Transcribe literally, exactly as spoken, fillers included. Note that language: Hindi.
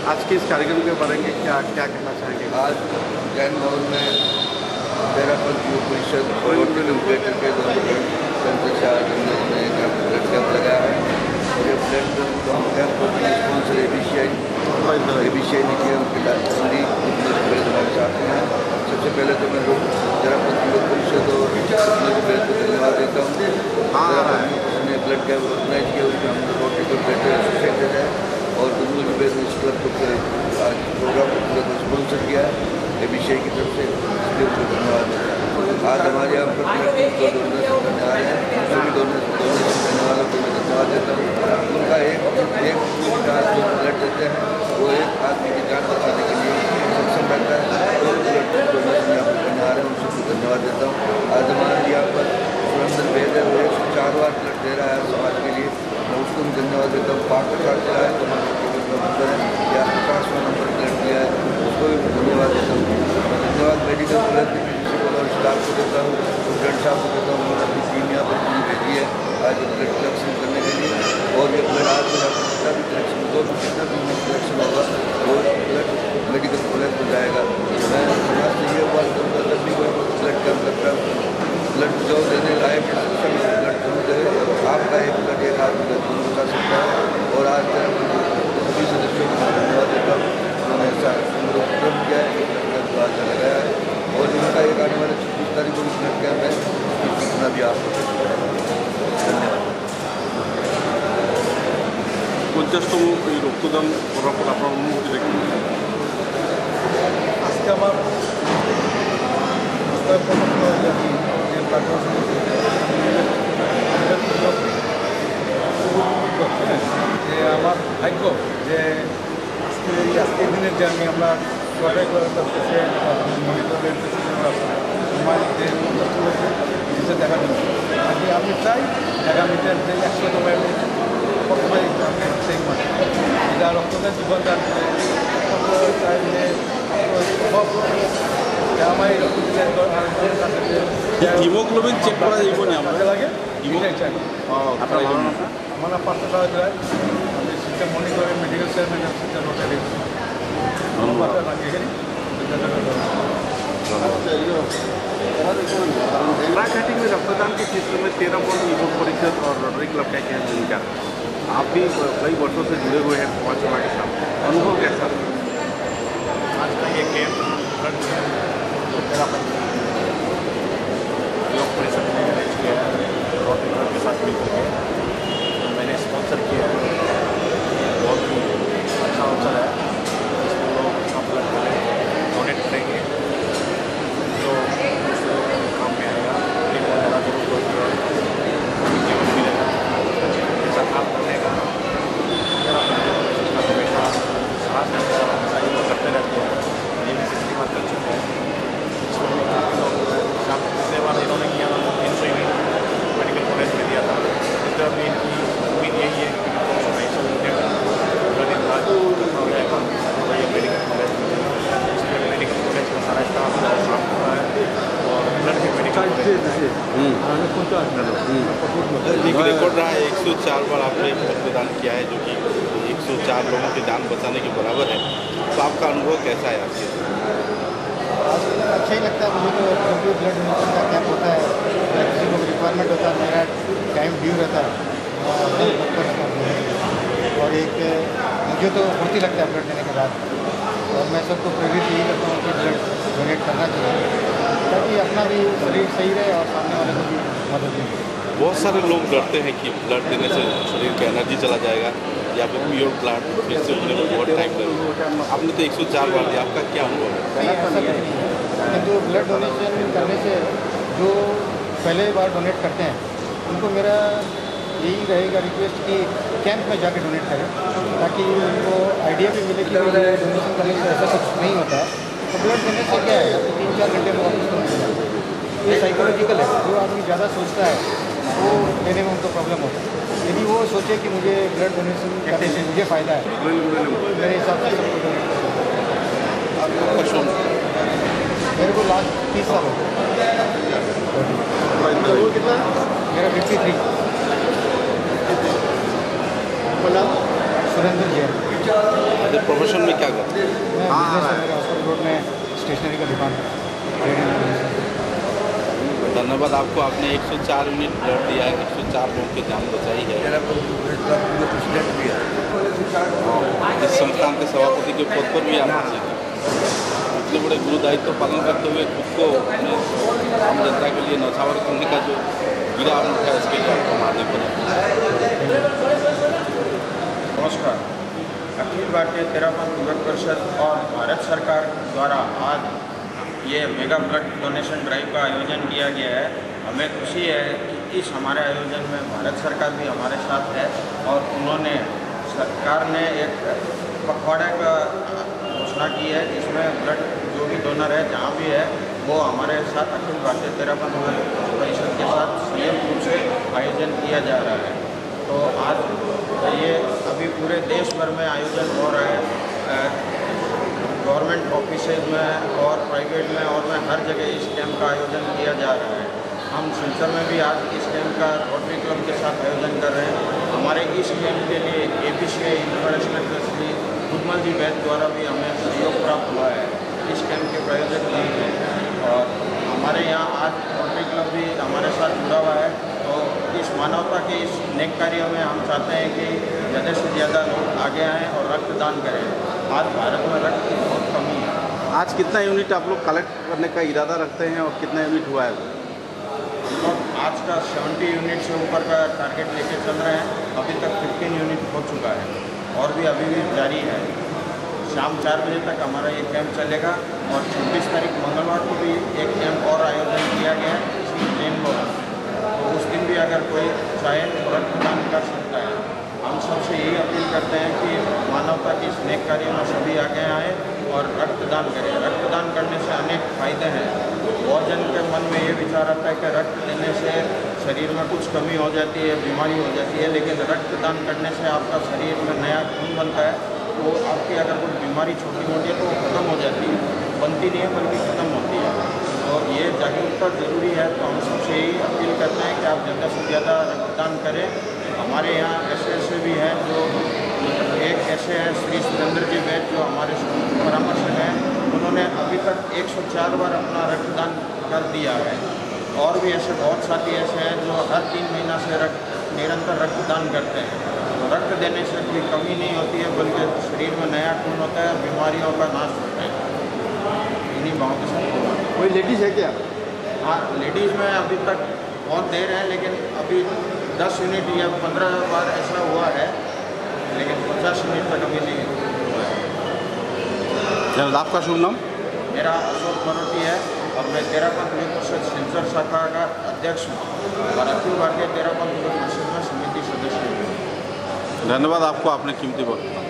आज के इस कार्यक्रम के बारे में क्या क्या कहना चाहेंगे? आज जैन भवन में तेरह पद युवा परिषद और कैटर के द्वारा संचार ने ब्लड कैंप लगाया है और ये blood camp sponsor A B C I A B C I ने किया, उनकी लाइब्रेरी हमारे साथ में है। सबसे पहले तो मैं तेरह पद युवा परिषद और ब्लड को धन्यवाद देता हूँ। उसने ब्लड कैंप ऑर्गेनाइज किया, उसमें हम रोटी को ब्लड एसोसिएटेड है और दुनू बिजनेस क्लब को आज प्रोग्राम को स्पॉन्सर किया है ए बी सी आई की तरफ से, इसलिए उनको धन्यवाद देता हूँ। आज हमारे यहाँ पर डोनेशन करने आ रहे हैं, सभी डोनेशन करने वालों को मैं धन्यवाद देता हूँ। उनका एक एक जो ब्लड देते हैं वो एक आदमी की जान बचाने के लिए सक्षम रहता है। दो ब्लड डोनेशन यहाँ पर करने आ रहे हैं, उनको धन्यवाद देता हूँ। आज हमारे यहाँ पर सुरेंद्र वेद है, वो एक सौ चार बार ब्लड दे रहा है समाज के लिए, मैं उसको भी धन्यवाद देता हूँ। पाँच साल चला है तो नंबर है या पचासवां नंबर ब्लड दिया है, उसको भी धन्यवाद देता हूँ। धन्यवाद मेडिकल कॉलेज के प्रिंसिपल और स्टाफ को देता हूँ, स्टूडेंट साहब को देता हूँ। अपनी टीम यहाँ पर पूरी भेजी है आज ब्लड कलेक्शन करने के लिए, और ये ब्लड आज जो जितना भी कलेक्शन दो जितना भी कलेक्शन होगा वो ब्लड मेडिकल कॉलेज को जाएगा। मैं समाज से ये बात करूँगा, जब भी कोई ब्लड कैंप लगता है ब्लड जो देने लायक है ब्लड जरूर दे। आपका एक ब्लड एक आदमी का जीवन बचा सकता है। और आज सभी सदस्यों को धन्यवाद देता हूँ, उन्होंने ऐसा अनुरोध किया है कि ब्लड कैंप आज लगाया है और उनका एक आने वाले छब्बीस तारीख को ब्लड कैंप है, जितना भी आप धन्यवाद। পঞ্চাশতম এই রক্তদান করার পর আপনার অনুভূতিটা কি? আজকে আমার যে আমার ভাগ্য যে আজকে এই আজকের দিনের যে আমি আমরা সবাই জিনিসটা দেখার জন্য আজকে আমি চাই আগামীতে যে একশোতম প্রথমেই সেই মানে এটা রক্তদান জীবনদান চাই যে সব আমার এই রক্তদান হিমোগ্লোবিন চেক করা যাইব না আমাদের লাগে এটাই চাই। আপনার আমার নাম পার্থ সাহায্য, আমি শিক্ষা মনিটরিং মেডিকেল চেয়ারম্যান শিক্ষা রোটারি घाटी में रक्तदान के क्षेत्र में तेरह पद युवक परिषद और रोटरी क्लब का क्या भूमिका? आप भी कई वर्षों से जुड़े हुए हैं समाज सेवा के साथ, अनुभव कैसा? आज का ये कैंप ब्लड युवक परिषद ने अरेंज किया है रोटरी क्लब के साथ मिलकर के, तो मैंने स्पॉन्सर किया है। बहुत ही अच्छा अवसर है, इसमें लोग अपना ब्लड डोनेट करेंगे जो काम में आएगा, एक ज़्यादा जरूरत होती है, जीवन मिलेगा। ऐसा काम करने का हमेशा साहस करते रहते हैं, ये भी सिस्टम कर चुके हैं। सेवा इन्होंने किया इनसे भी मेडिकल कॉलेज में दिया था, इस तरह भी इनकी उम्मीद यही है कि मेडिकल कॉलेज मेडिकल कॉलेज का सारा स्टाफ काम कर रहा है और ब्लड के मेडिकल एक रिकॉर्ड रहा है एक सौ चार बार आपने रक्तदान किया है, जो कि एक सौ चार लोगों की जान बचाने के बराबर है। तो आपका अनुभव कैसा है आपके? अच्छा ही लगता है मुझे, तो जब भी ब्लड डोनेशन का कैंप होता है या किसी को रिक्वायरमेंट होता है, मेरा टाइम ड्यू रहता है और एक मुझे तो फुर्ती लगता है ब्लड देने के बाद। और मैं सबको प्रेरित यही करता हूँ कि ब्लड डोनेट करना चाहिए ताकि अपना भी शरीर सही रहे और सामने वाले को भी मदद मिले। बहुत सारे लोग डरते हैं कि ब्लड देने से शरीर का एनर्जी चला जाएगा या फिर प्योर ब्लड फिर से होने में बहुत टाइम लगेगा। आपने तो एक सौ चार बार दिया, आपका क्या अनुभव है? नहीं, ऐसा नहीं है, किंतु ब्लड डोनेशन करने से जो पहले बार डोनेट करते हैं उनको मेरा यही रहेगा रिक्वेस्ट कि कैंप में जाके डोनेट करें, ताकि उनको आइडिया भी मिले कि डोनेशन करने से ऐसा कुछ नहीं होता है। तो ब्लड देने से क्या है, तो तीन चार घंटे में वापस तो मिल जाता है। ये साइकोलॉजिकल है, जो आदमी ज़्यादा सोचता है वो देने में उनको प्रॉब्लम होता है। यदि वो सोचे कि मुझे ब्लड डोनेशन करने से मुझे फ़ायदा है, मेरे हिसाब से सबको डोनेट करना। मेरे को लास्ट तीस साल हो गए। मेरा फिफ्टी थ्री सुरेंद्र जैन। वैसे प्रोफेशन में क्या करते हैं? मैं बिजनेस है मेरा हॉस्पिटल रोड में स्टेशनरी का दुकान है। धन्यवाद आपको। आपने एक सौ चार यूनिट ब्लड दिया है, एक सौ चार लोगों की जान बचाई है। मेरा प्रेसिडेंट भी है। इस संस्थान के सभापति के पद पर भी आप हैं। इतने बड़े गुरु दायित्व पालन करते हुए खुद को अपने आम जनता के लिए न्यौछावर करने का जो गिरा आपने उठाया, इसके लिए आपको माननीय बना। नमस्कार। अखिल भारतीय तेरापंथ युवक परिषद और भारत सरकार द्वारा आज ये मेगा ब्लड डोनेशन ड्राइव का आयोजन किया गया है। हमें खुशी है कि इस हमारे आयोजन में भारत सरकार भी हमारे साथ है और उन्होंने सरकार ने एक पखवाड़े का घोषणा की है जिसमें ब्लड जो भी डोनर है जहाँ भी है वो हमारे साथ अखिल भारतीय तेरापंथ युवक परिषद के साथ संयुक्त रूप से आयोजन किया जा रहा है। तो आज ये अभी पूरे देश भर में आयोजन हो रहा है, गवर्नमेंट ऑफिसेज में और प्राइवेट में और में हर जगह इस कैंप का आयोजन किया जा रहा है। हम सिलचर में भी आज इस कैंप का रोटरी क्लब के साथ आयोजन कर रहे हैं। हमारे इस कैंप के लिए A P C I international trustee Gudmal ji Vaid द्वारा भी हमें सहयोग प्राप्त हुआ है। इस कैंप के प्रायोजक नहीं हैं और हमारे यहाँ आज रोटरी क्लब भी हमारे साथ जुड़ा हुआ है। तो इस मानवता के इस नेक कार्य में हम चाहते हैं कि ज़्यादा से ज़्यादा लोग आगे आएँ और रक्तदान करें। आज भारत में रक्त की बहुत कमी है। आज कितना यूनिट आप लोग कलेक्ट करने का इरादा रखते हैं और कितना यूनिट हुआ है? और आज का सत्तर यूनिट से ऊपर का टारगेट लेके चल रहे हैं। अभी तक पंद्रह यूनिट हो चुका है और भी अभी भी जारी है। शाम चार बजे तक हमारा ये कैंप चलेगा और छब्बीस तारीख मंगलवार को भी एक कैंप और आयोजन किया गया है इसमें जैन लोग, तो उस दिन भी अगर कोई चाहे तो रक्तदान कर सकता है। हम सबसे यही अपील करते हैं कि मानवता के इस नेक कार्य में सभी आगे आएँ और रक्तदान करें। रक्तदान करने से अनेक फायदे हैं। बहुत जन के मन में ये विचार आता है कि रक्त देने से शरीर में कुछ कमी हो जाती है, बीमारी हो जाती है, लेकिन रक्तदान करने से आपका शरीर में नया खून बनता है। तो आपकी अगर कोई बीमारी छोटी मोटी है तो वो खत्म हो जाती है, बनती नहीं है बल्कि ख़त्म होती है। तो ये जागरूकता ज़रूरी है। तो हम सबसे यही अपील करते हैं कि आप ज़्यादा से ज़्यादा रक्तदान करें। हमारे यहाँ ऐसे ऐसे भी हैं जो एक ऐसे हैं श्री सुरेंद्र जी वैद जो हमारे परामर्शक हैं, उन्होंने अभी तक एक सौ चार बार अपना रक्तदान कर दिया है। और भी ऐसे बहुत साथी ऐसे हैं जो हर तीन महीना से रक्त निरंतर रक्तदान करते हैं। तो रक्त देने से कोई कमी नहीं होती है बल्कि शरीर में नया खून होता है, बीमारियों का नाश होता है। इन्हीं भावों के साथ कोई लेडीज़ है क्या? हाँ, लेडीज़ में अभी तक बहुत देर है, लेकिन अभी दस यूनिट या पंद्रह बार ऐसा हुआ है, लेकिन पचास यूनिट तक अभी नहीं हुआ है। आपका शुभ नाम? मेरा अशोक मरोटी है और मैं तेरापंथ युवक परिषद सिलचर शाखा का अध्यक्ष हूँ और अखिल भारतीय तेरापंथ युवक परिषद में समिति सदस्य हूँ। धन्यवाद आपको, आपने कीमती वक्त